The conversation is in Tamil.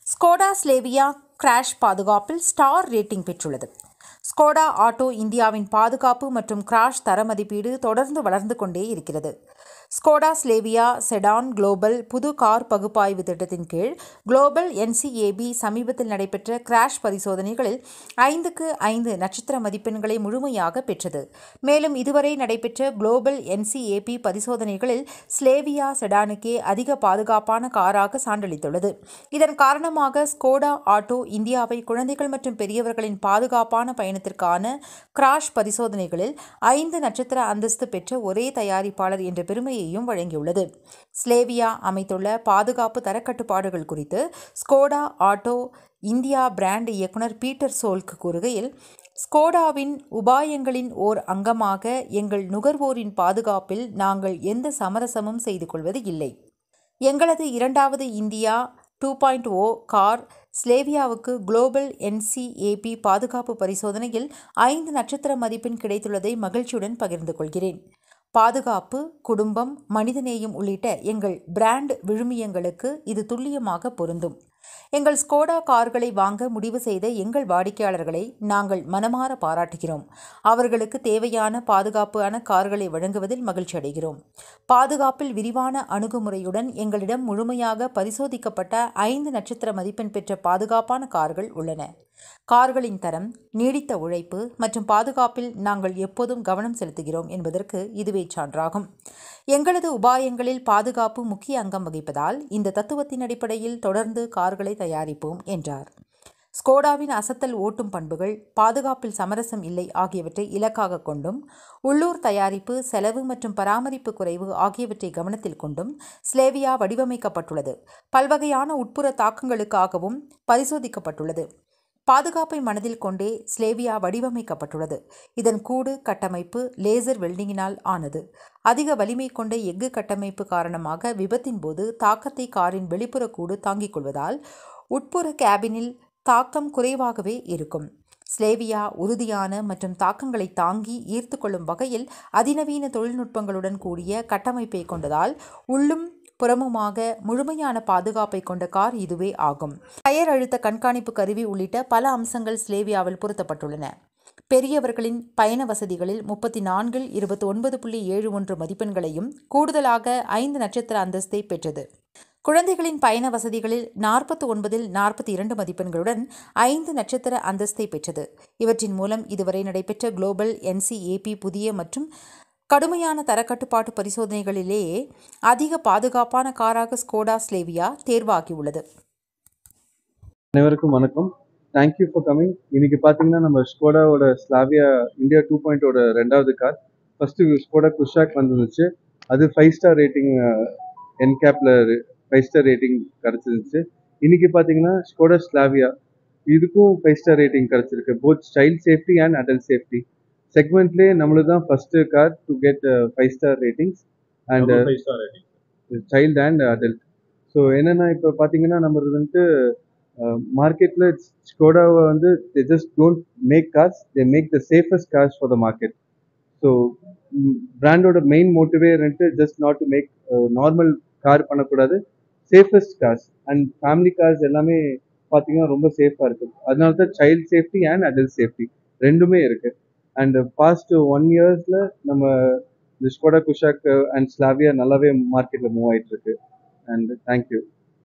ஸ்கோடா ஸ்லேவியா கிராஷ் பாதுகாப்பில் ஸ்டார் ரேட்டிங் பெற்றுள்ளது. ஸ்கோடா ஆட்டோ இந்தியாவின் பாதுகாப்பு மற்றும் கிராஷ் தர மதிப்பீடு தொடர்ந்து வளர்ந்து கொண்டே இருக்கிறது. ஸ்கோடா ஸ்லேவியா செடான் குளோபல் புது கார் பகுப்பாய்வு திட்டத்தின் கீழ் குளோபல் NCAB சமீபத்தில் நடைபெற்ற கிராஷ் பரிசோதனைகளில் 5க்கு 5 நட்சத்திர மதிப்பெண்களை முழுமையாக பெற்றது. மேலும் இதுவரை நடைபெற்ற குளோபல் NCAB பரிசோதனைகளில் ஸ்லேவியா செடானுக்கே அதிக பாதுகாப்பான காராக சான்றளித்துள்ளது. இதன் காரணமாக ஸ்கோடா ஆட்டோ இந்தியாவை குழந்தைகள் மற்றும் பெரியவர்களின் பாதுகாப்பான பயணத்திற்கான கிராஷ் பரிசோதனைகளில் 5 நட்சத்திர அந்தஸ்து பெற்ற ஒரே தயாரிப்பாளர் என்ற பெருமையையும் வழங்கியுள்ளது. ஸ்லேவியா அமைத்துள்ள பாதுகாப்பு தரக்கட்டுப்பாடுகள் குறித்து ஸ்கோடா ஆட்டோ இந்தியா பிராண்ட் இயக்குனர் பீட்டர் சோல்க் கூறுகையில், ஸ்கோடாவின் உபாயங்களின் ஓர் அங்கமாக எங்கள் நுகர்வோரின் பாதுகாப்பில் நாங்கள் எந்த சமரசமும் செய்து கொள்வது இல்லை. எங்களது இரண்டாவது இந்தியா 2.0 கார் ஸ்லேவியாவுக்கு குளோபல் NCAB பாதுகாப்பு பரிசோதனையில் 5 நட்சத்திர மதிப்பெண் கிடைத்துள்ளதை மகிழ்ச்சியுடன் பகிர்ந்து கொள்கிறேன். பாதுகாப்பு, குடும்பம், மனிதநேயம் உள்ளிட்ட எங்கள் பிராண்ட் விழுமியங்களுக்கு இது துல்லியமாக பொருந்தும். எங்கள் ஸ்கோடா கார்களை வாங்க முடிவு செய்த எங்கள் வாடிக்கையாளர்களை நாங்கள் மனமாற பாராட்டுகிறோம். அவர்களுக்கு தேவையான பாதுகாப்பான கார்களை வழங்குவதில் மகிழ்ச்சி அடைகிறோம். பாதுகாப்பில் விரிவான அணுகுமுறையுடன் எங்களிடம் முழுமையாக பரிசோதிக்கப்பட்ட 5 நட்சத்திர மதிப்பெண் பெற்ற பாதுகாப்பான கார்கள் உள்ளன. கார்களின் தரம், நீடித்த உழைப்பு மற்றும் பாதுகாப்பில் நாங்கள் எப்போதும் கவனம் செலுத்துகிறோம் என்பதற்கு இதுவே சான்றாகும். எங்களது உபாயங்களில் பாதுகாப்பு முக்கிய அங்கம் வகிப்பதால் இந்த தத்துவத்தின் அடிப்படையில் தொடர்ந்து கார்களை தயாரிப்போம் என்றார். ஸ்கோடாவின் அசத்தல் ஓட்டும் பண்புகள், பாதுகாப்பில் சமரசம் இல்லை ஆகியவற்றை இலக்காக கொண்டும், உள்ளூர் தயாரிப்பு, செலவு மற்றும் பராமரிப்பு குறைவு ஆகியவற்றை கவனத்தில் கொண்டும் ஸ்லேவியா வடிவமைக்கப்பட்டுள்ளது. பல்வகையான உட்புற தாக்கங்களுக்காகவும் பரிசோதிக்கப்பட்டுள்ளது. பாதுகாப்பை மனதில் கொண்டே ஸ்லேவியா வடிவமைக்கப்பட்டுள்ளது. இதன் கூடு கட்டமைப்பு லேசர் வெல்டிங்கினால் ஆனது. அதிக வலிமை கொண்ட எஃகு கட்டமைப்பு காரணமாக விபத்தின் போது தாக்கத்தை காரின் வெளிப்புற கூடு தாங்கிக் கொள்வதால் உட்புற கேபினில் தாக்கம் குறைவாகவே இருக்கும். ஸ்லேவியா உறுதியான மற்றும் தாக்கங்களை தாங்கி ஈர்த்து கொள்ளும் வகையில் அதிநவீன தொழில்நுட்பங்களுடன் கூடிய கட்டமைப்பை கொண்டதால் உள்ளும் புறமுமாக முழுமையான பாதுகாப்பை கொண்ட கார் இதுவே ஆகும். டயர் அழுத்த கண்காணிப்பு கருவி உள்ளிட்ட பல அம்சங்கள் ஸ்லேவியாவில் பொருத்தப்பட்டுள்ளன. பெரியவர்களின் பயண வசதிகளில் 34இல் 29.71 மதிப்பெண்களையும் கூடுதலாக 5 நட்சத்திர அந்தஸ்தை பெற்றது. குழந்தைகளின் பயண வசதிகளில் 49இல் 42 மதிப்பெண்களுடன் 5 நட்சத்திர அந்தஸ்தை பெற்றது. இவற்றின் மூலம் இதுவரை நடைபெற்ற குளோபல் NCAB புதிய மற்றும் கடுமையான தரக்கட்டுப்பாட்டு பரிசோதனைகளிலேயே அதிக பாதுகாப்பான காராக ஸ்கோடா ஸ்லேவியா தேர்வாகியுள்ளது. அனைவருக்கும் வணக்கம். Thank you for coming. இன்னைக்கு பார்த்தீங்கன்னா நம்ம ஸ்கோடாவோட ஸ்லாவியா இந்தியா 2.0 ரெண்டாவது கார். ஃபர்ஸ்ட்டு ஸ்கோடா குஷாக் வந்துருந்துச்சு. அது 5 ஸ்டார் ரேட்டிங் என்கேப்ல 5 ஸ்டார் ரேட்டிங் கிடச்சிருந்துச்சு. இன்னைக்கு பார்த்தீங்கன்னா ஸ்கோடா ஸ்லாவியா இதுக்கும் 5 ஸ்டார் ரேட்டிங் கிடச்சிருக்கு. Both child safety and adult safety செக்மெண்ட்லேயே நம்மளுக்கு தான் first car to get 5 star ratings and child and adult. So என்னென்னா இப்போ பார்த்தீங்கன்னா நம்மளுக்கு வந்துட்டு மார்க்கெட்டில் ஸ்கோடாவை வந்து they just don't make cars, they make the safest cars for the market. So பிராண்டோட மெயின் மோட்டிவே வந்துட்டு just not to make normal car பண்ணக்கூடாது, safest cars and family cars எல்லாமே பார்த்தீங்கன்னா ரொம்ப சேஃபாக இருக்குது. அதனால தான் child safety and adult safety ரெண்டுமே இருக்குது. அண்ட் பாஸ்ட் 1 இயர்ஸில் நம்ம இந்த ஸ்கோடா குஷாக் அண்ட் ஸ்லாவியா நல்லாவே மார்க்கெட்டில் மூவ் ஆகிட்டு இருக்கு. And thank you.